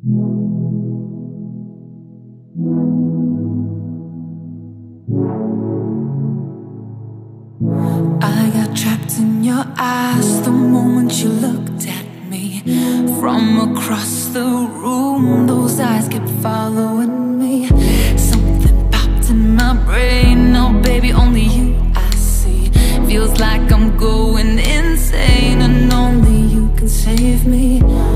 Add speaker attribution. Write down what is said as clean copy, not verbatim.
Speaker 1: I got trapped in your eyes the moment you looked at me. From across the room, those eyes kept following me. Something popped in my brain, oh baby, only you I see. Feels like I'm going insane and only you can save me.